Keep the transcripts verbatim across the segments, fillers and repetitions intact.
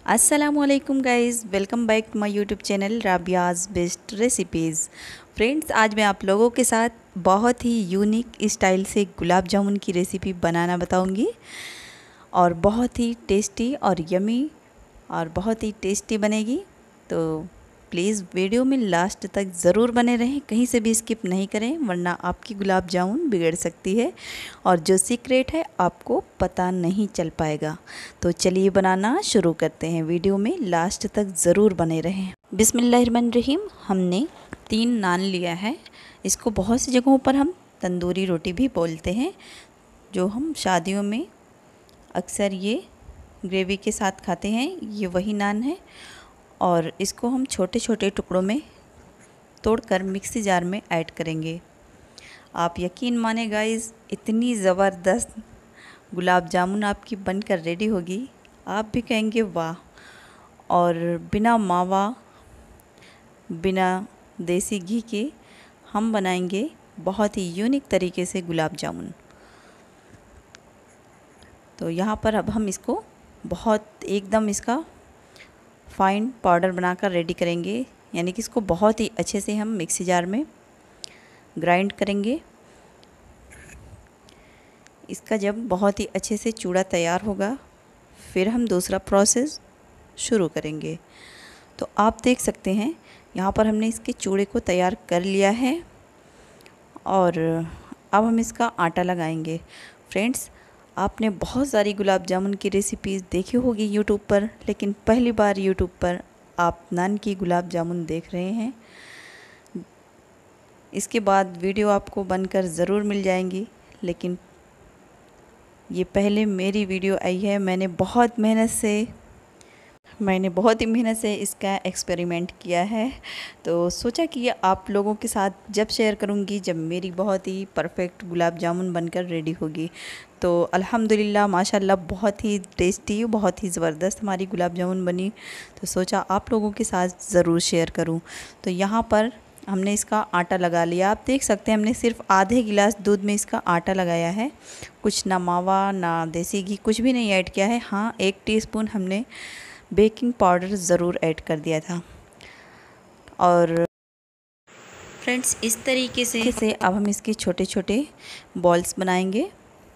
अस्सलामुअलैकुम guys, welcome back to my YouTube channel Rabia's best recipes. Friends, आज मैं आप लोगों के साथ बहुत ही यूनिक स्टाइल से गुलाब जामुन की रेसिपी बनाना बताऊंगी और बहुत ही टेस्टी और यमी और बहुत ही टेस्टी बनेगी। तो प्लीज़ वीडियो में लास्ट तक ज़रूर बने रहें, कहीं से भी स्किप नहीं करें, वरना आपकी गुलाब जामुन बिगड़ सकती है और जो सीक्रेट है आपको पता नहीं चल पाएगा। तो चलिए बनाना शुरू करते हैं, वीडियो में लास्ट तक ज़रूर बने रहें। बिस्मिल्लाहिर्रहमानिर्रहीम। हमने तीन नान लिया है। इसको बहुत सी जगहों पर हम तंदूरी रोटी भी बोलते हैं। जो हम शादियों में अक्सर ये ग्रेवी के साथ खाते हैं, ये वही नान है। और इसको हम छोटे छोटे टुकड़ों में तोड़कर मिक्सी जार में ऐड करेंगे। आप यकीन माने गाइस, इतनी ज़बरदस्त गुलाब जामुन आपकी बनकर रेडी होगी, आप भी कहेंगे वाह। और बिना मावा, बिना देसी घी के हम बनाएंगे बहुत ही यूनिक तरीके से गुलाब जामुन। तो यहाँ पर अब हम इसको बहुत एकदम इसका फाइन पाउडर बनाकर रेडी करेंगे, यानी कि इसको बहुत ही अच्छे से हम मिक्सी जार में ग्राइंड करेंगे। इसका जब बहुत ही अच्छे से चूड़ा तैयार होगा, फिर हम दूसरा प्रोसेस शुरू करेंगे। तो आप देख सकते हैं यहाँ पर हमने इसके चूड़े को तैयार कर लिया है और अब हम इसका आटा लगाएंगे। फ्रेंड्स, आपने बहुत सारी गुलाब जामुन की रेसिपीज़ देखी होगी यूट्यूब पर, लेकिन पहली बार यूट्यूब पर आप नान की गुलाब जामुन देख रहे हैं। इसके बाद वीडियो आपको बनकर ज़रूर मिल जाएंगी, लेकिन ये पहले मेरी वीडियो आई है। मैंने बहुत मेहनत से मैंने बहुत ही मेहनत से इसका एक्सपेरिमेंट किया है। तो सोचा कि ये आप लोगों के साथ जब शेयर करूंगी, जब मेरी बहुत ही परफेक्ट गुलाब जामुन बनकर रेडी होगी। तो अल्हम्दुलिल्लाह माशाल्लाह बहुत ही टेस्टी, बहुत ही ज़बरदस्त हमारी गुलाब जामुन बनी। तो सोचा आप लोगों के साथ ज़रूर शेयर करूं। तो यहाँ पर हमने इसका आटा लगा लिया। आप देख सकते हैं हमने सिर्फ आधे गिलास दूध में इसका आटा लगाया है। कुछ ना मावा ना देसी घी, कुछ भी नहीं ऐड किया है। हाँ, एक टीस्पून हमने बेकिंग पाउडर ज़रूर ऐड कर दिया था। और फ्रेंड्स, इस तरीके से से अब हम इसके छोटे छोटे बॉल्स बनाएंगे।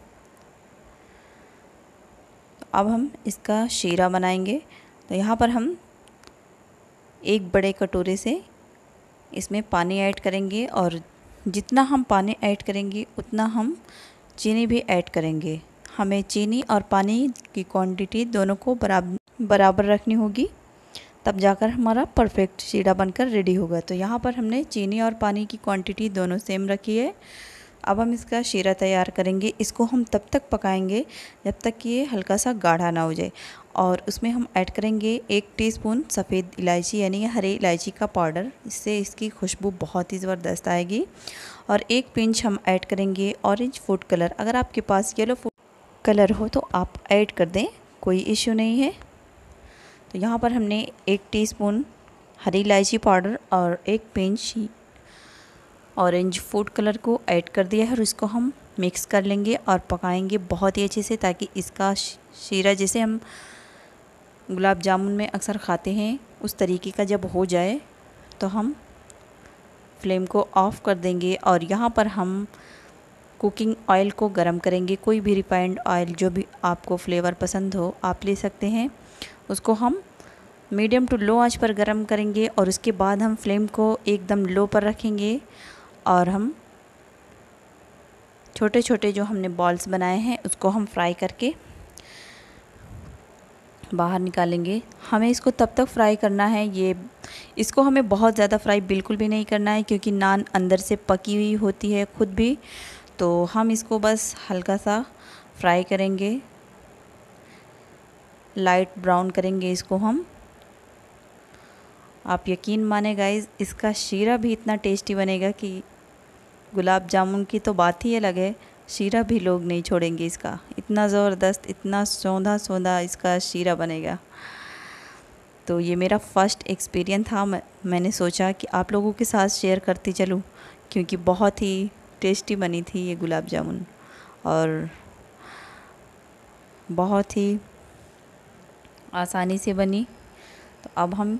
अब हम इसका शीरा बनाएंगे। तो यहाँ पर हम एक बड़े कटोरे से इसमें पानी ऐड करेंगे और जितना हम पानी ऐड करेंगे उतना हम चीनी भी ऐड करेंगे। हमें चीनी और पानी की क्वांटिटी दोनों को बराबर बराबर रखनी होगी, तब जाकर हमारा परफेक्ट शीरा बनकर रेडी होगा। तो यहाँ पर हमने चीनी और पानी की क्वांटिटी दोनों सेम रखी है। अब हम इसका शीरा तैयार करेंगे। इसको हम तब तक पकाएंगे जब तक कि ये हल्का सा गाढ़ा ना हो जाए। और उसमें हम ऐड करेंगे एक टीस्पून सफ़ेद इलायची, यानी कि हरी इलायची का पाउडर। इससे इसकी खुशबू बहुत ही ज़बरदस्त आएगी। और एक पिंच हम ऐड करेंगे ऑरेंज फूड कलर। अगर आपके पास येलो फूड कलर हो तो आप ऐड कर दें, कोई इशू नहीं है। तो यहाँ पर हमने एक टीस्पून हरी इलायची पाउडर और एक पिंच ऑरेंज फूड कलर को ऐड कर दिया है और इसको हम मिक्स कर लेंगे और पकाएंगे बहुत ही अच्छे से, ताकि इसका शीरा जैसे हम गुलाब जामुन में अक्सर खाते हैं उस तरीके का जब हो जाए तो हम फ्लेम को ऑफ़ कर देंगे। और यहाँ पर हम कुकिंग ऑयल को गरम करेंगे। कोई भी रिफाइंड ऑयल जो भी आपको फ्लेवर पसंद हो आप ले सकते हैं। उसको हम मीडियम टू लो आंच पर गरम करेंगे और उसके बाद हम फ्लेम को एकदम लो पर रखेंगे और हम छोटे छोटे जो हमने बॉल्स बनाए हैं उसको हम फ्राई करके बाहर निकालेंगे। हमें इसको तब तक फ्राई करना है, ये इसको हमें बहुत ज़्यादा फ्राई बिल्कुल भी नहीं करना है, क्योंकि नान अंदर से पकी हुई होती है खुद भी। तो हम इसको बस हल्का सा फ्राई करेंगे, लाइट ब्राउन करेंगे इसको हम। आप यकीन माने गाइस, इसका शीरा भी इतना टेस्टी बनेगा कि गुलाब जामुन की तो बात ही अलग है, शीरा भी लोग नहीं छोड़ेंगे इसका। इतना ज़बरदस्त, इतना सौंधा सौंधा इसका शीरा बनेगा। तो ये मेरा फर्स्ट एक्सपीरियंस था। मैंने सोचा कि आप लोगों के साथ शेयर करती चलूँ, क्योंकि बहुत ही टेस्टी बनी थी ये गुलाब जामुन और बहुत ही आसानी से बनी। तो अब हम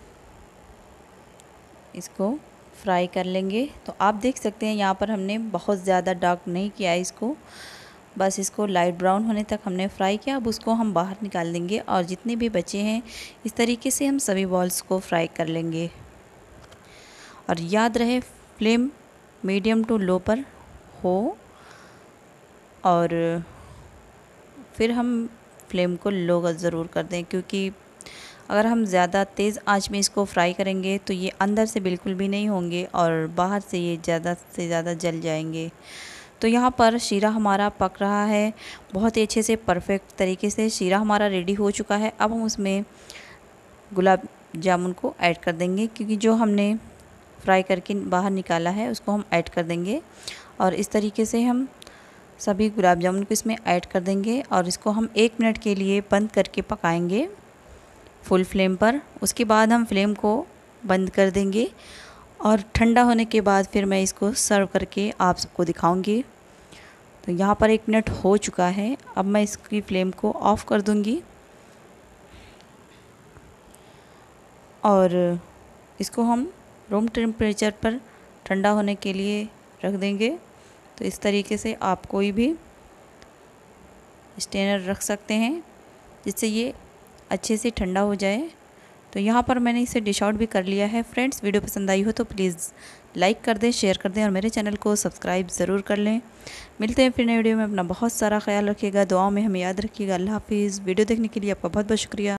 इसको फ्राई कर लेंगे। तो आप देख सकते हैं यहाँ पर हमने बहुत ज़्यादा डार्क नहीं किया है इसको, बस इसको लाइट ब्राउन होने तक हमने फ्राई किया। अब उसको हम बाहर निकाल देंगे और जितने भी बचे हैं इस तरीके से हम सभी बॉल्स को फ्राई कर लेंगे। और याद रहे फ्लेम मीडियम टू लो पर हो, और फिर हम फ्लेम को लो ज़रूर कर दें, क्योंकि अगर हम ज़्यादा तेज़ आंच में इसको फ्राई करेंगे तो ये अंदर से बिल्कुल भी नहीं होंगे और बाहर से ये ज़्यादा से ज़्यादा जल जाएंगे। तो यहाँ पर शीरा हमारा पक रहा है बहुत ही अच्छे से, परफेक्ट तरीके से शीरा हमारा रेडी हो चुका है। अब हम उसमें गुलाब जामुन को ऐड कर देंगे, क्योंकि जो हमने फ्राई करके बाहर निकाला है उसको हम ऐड कर देंगे। और इस तरीके से हम सभी गुलाब जामुन को इसमें ऐड कर देंगे और इसको हम एक मिनट के लिए बंद करके पकाएंगे फुल फ्लेम पर। उसके बाद हम फ्लेम को बंद कर देंगे और ठंडा होने के बाद फिर मैं इसको सर्व करके आप सबको दिखाऊंगी। तो यहाँ पर एक मिनट हो चुका है, अब मैं इसकी फ्लेम को ऑफ़ कर दूंगी और इसको हम रूम टेम्परेचर पर ठंडा होने के लिए रख देंगे। तो इस तरीके से आप कोई भी स्टेनर रख सकते हैं जिससे ये अच्छे से ठंडा हो जाए। तो यहाँ पर मैंने इसे डिश आउट भी कर लिया है। फ्रेंड्स, वीडियो पसंद आई हो तो प्लीज़ लाइक कर दें, शेयर कर दें और मेरे चैनल को सब्सक्राइब ज़रूर कर लें। मिलते हैं फिर नए वीडियो में। अपना बहुत सारा ख्याल रखिएगा, दुआओं में हमें याद रखिएगा। अल्लाह हाफिज़। वीडियो देखने के लिए आपका बहुत बहुत शुक्रिया।